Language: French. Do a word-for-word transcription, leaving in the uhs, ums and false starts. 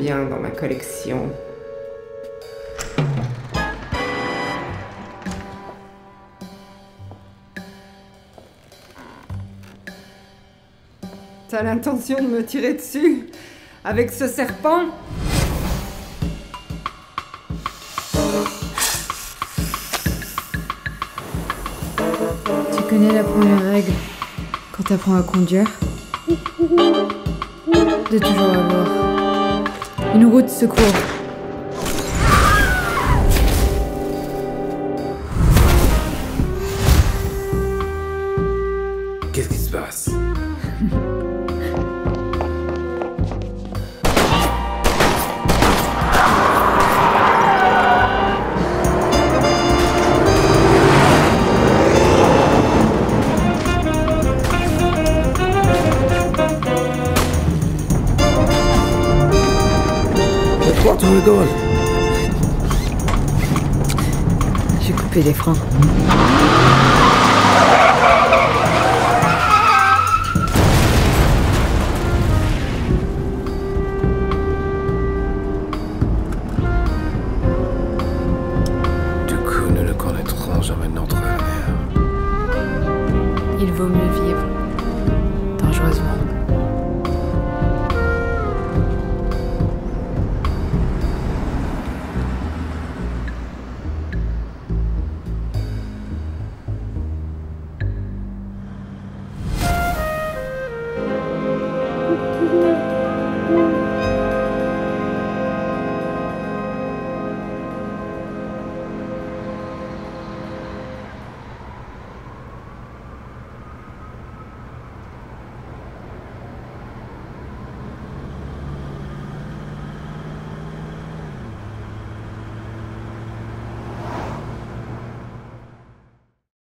bien dans ma collection. T'as l'intention de me tirer dessus avec ce serpent? Tu connais la première règle quand t'apprends à conduire? De toujours avoir une roue de secours. Qu'est-ce qui se passe? Pourquoi tu rigoles? J'ai coupé les freins. Du coup, nous ne connaîtrons jamais notre avenir. Il vaut mieux vivre